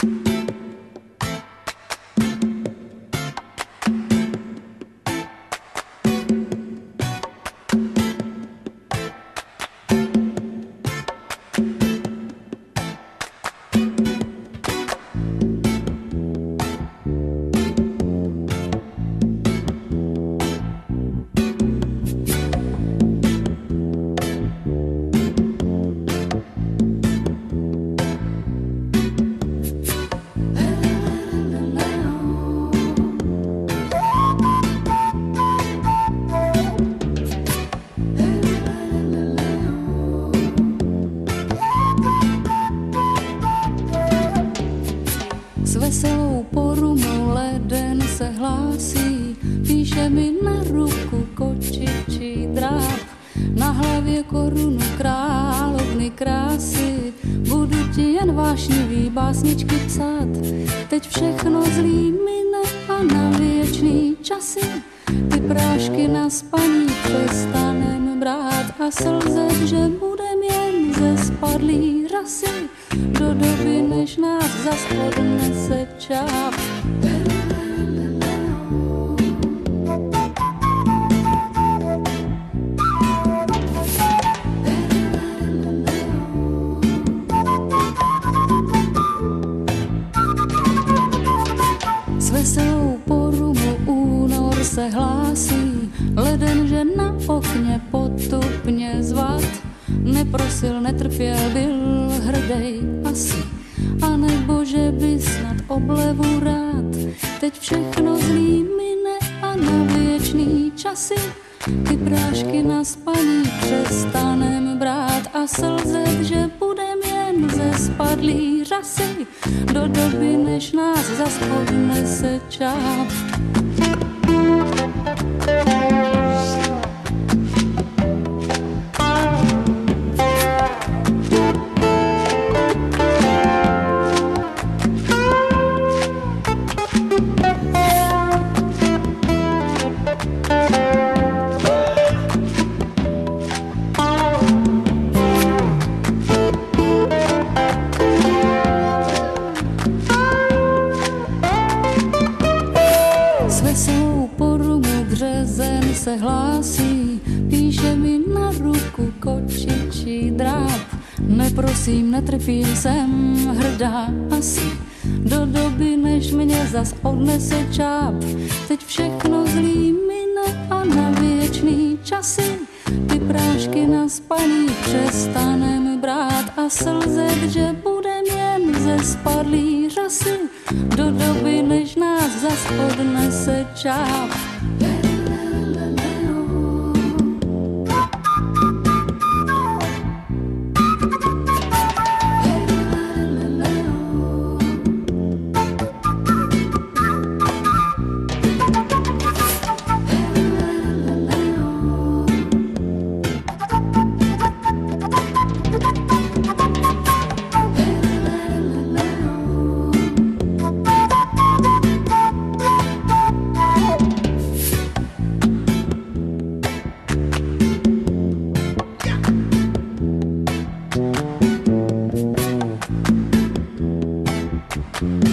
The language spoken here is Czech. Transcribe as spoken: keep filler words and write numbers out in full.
S veselou porumou leden se hlásí, píše mi na ruku kočičí dráp. Na hlavě korunu královny krásy, budu ti jen vášnivý básničky psát. Teď všechno zlý mine a na věčný časy, ty prášky na spaní přestanem brát a slzet, že budem jen ze spadlý rasy, do doby, než nás zas odnese čáp. S veselou porumu únor se hlásí, leden, že na okně potupně zvat. Neprosil, netrpěl, byl hrdej asi, a nebo že by snad oblevu rád. Teď všechno zlý mine a na věčný časy, ty prášky na spaní přestanem brát a slzet, že budem jen ze spadlý rasy, do doby, než nás zas odnese čáp. S veselou porumu březen se hlásí, píše mi na ruku kočičí dráp. Neprosím, netrpím, jsem hrdá asi, do doby, než mě zas odnese čáp. Teď všechno zlý mine a na věčný časy, ty prášky na spaní přestanem brát a slzet, že budem jen ze spadlý rasy, do doby, než nás zas odnese čáp. Thank you.